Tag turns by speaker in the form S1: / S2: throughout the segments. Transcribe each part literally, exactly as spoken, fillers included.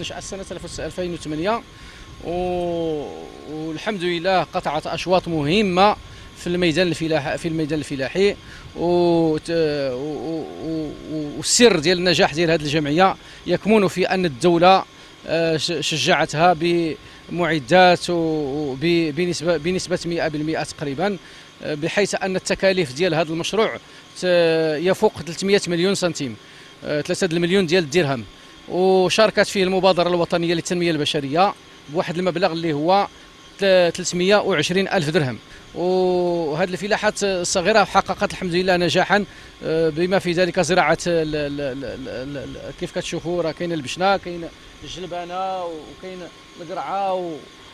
S1: نشأت سنة ألفين وثمانية، والحمد لله قطعت أشواط مهمة في الميدان الفلاحي في الميدان الفلاحي والسر ديال النجاح ديال هذه الجمعية يكمن في أن الدولة شجعتها بمعدات بنسبة بنسبة مئة بالمئة تقريبا، بحيث أن التكاليف ديال هذا المشروع يفوق ثلاثمئة مليون سنتيم، ثلاثة المليون ديال الدرهم. وشاركت فيه المبادرة الوطنية للتنمية البشرية بواحد المبلغ اللي هو ثلاثمئة وعشرين ألف درهم. وهذه الفلاحات الصغيرة حققت الحمد لله نجاحا، بما في ذلك زراعة كيف كتشوفوا راه كاين البشنة، كاين الجلبانة، وكاين القرعة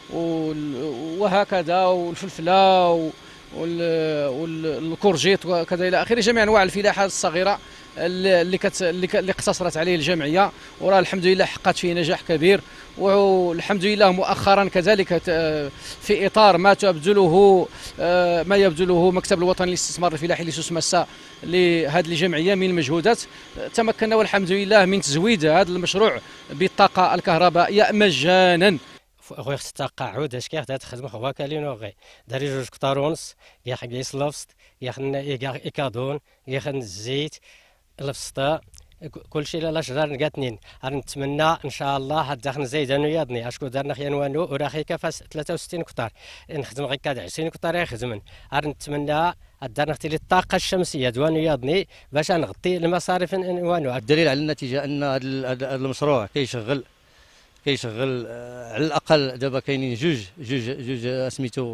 S1: وهكذا، والفلفلة والكورجيت وكذا الى اخره، جميع انواع الفلاحه الصغيره اللي كت اللي اقتصرت عليه الجمعيه، وراه الحمد لله حققت فيه نجاح كبير. والحمد لله مؤخرا كذلك في اطار ما تبذله ما يبذله مكتب الوطني للاستثمار الفلاحي لسوسماسا لهذه الجمعيه من مجهودات، تمكنا والحمد لله من تزويد هذا المشروع بالطاقه الكهربائيه مجانا.
S2: خويا خص التقاعد اش كياخذ هاد الخدمه هو كالينو غي داري جوج كتار ونص ياخذ يسلفست ياخذ ايكادون ياخذ الزيت الفسطاء كلشي لا شجر نقاتنين. نتمنى ان شاء الله هاد داخل زيدانو ياضني اشكو دارنا خيانوانو وراخي كفاس ثلاثة وستين كتار نخدم غير كاد عشرين كتار يخدمن. نتمنى دارنا اختي الطاقه الشمسيه دوانو ياضني باش نغطي المصاريف وانو.
S3: الدليل على النتيجه ان هذا المشروع كيشغل كيشغل على الاقل دابا كاينين جوج جوج جوج سميتو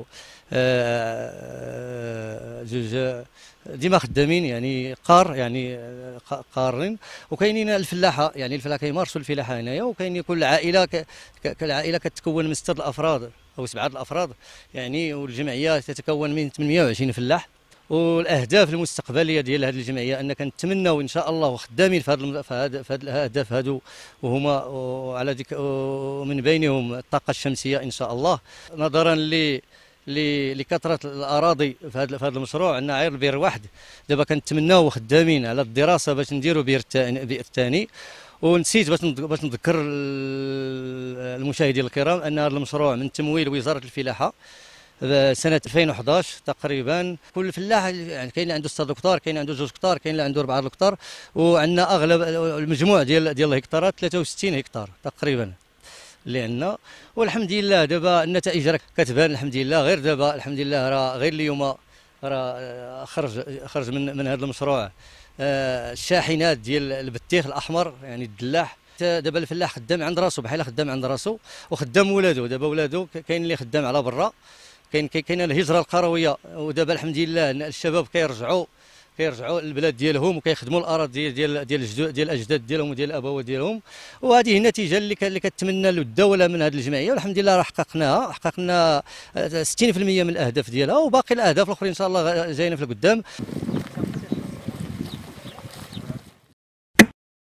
S3: جوج ديما خدامين، يعني قار يعني قارين، وكاينين الفلاحه يعني الفلاحه كيمارسوا الفلاحه هنايا، وكاين كل عائله كالعائله كتكون من سته الافراد او سبعه الافراد يعني، والجمعيه تتكون من ثمانمئة وعشرين فلاح. والاهداف المستقبليه ديال هذه الجمعيه ان كنتمناو ان شاء الله وخدامين في هذا في هذه الاهداف هادو، وهما على ذيك ومن بينهم الطاقه الشمسيه ان شاء الله. نظرا ل لكثره الاراضي في هذا في هذا المشروع، عندنا غير بير واحد دابا كنتمناو خدامين على الدراسه باش نديروا بير الثاني. ونسيت باش باش نذكر المشاهدين الكرام ان هذا المشروع من تمويل وزاره الفلاحه سنه ألفين وأحد عشر تقريبا. كل فلاح يعني كاين اللي عنده ستة هكتار، كاين اللي عنده جوج هكتار، كاين اللي عنده أربعة هكتار، وعندنا اغلب المجموع ديال ديال الهكتارات ثلاثة وستين هكتار تقريبا اللي عندنا. والحمد لله دابا النتائج راه كتبان الحمد لله. غير دابا الحمد لله راه غير اليوم راه خرج خرج من من هذا المشروع الشاحنات ديال البطيخ الاحمر يعني الدلاح. دابا الفلاح خدام عند راسو بحال خدام عند راسو وخدام ولادو. دابا ولادو كاين اللي خدام على برا، كاين كاين الهجره القرويه، ودابا الحمد لله الشباب كيرجعوا كيرجعوا للبلاد ديالهم وكيخدموا الاراضي ديال ديال الجدود ديال الاجداد ديالهم وديال الابوات ديالهم. وهذه النتيجه اللي اللي كتمنى له الدوله من هذه الجمعيه، والحمد لله راه حققناها. حققنا ستين بالمئة من الاهداف ديالها، وباقي الاهداف الاخرين ان شاء الله جايين في القدام.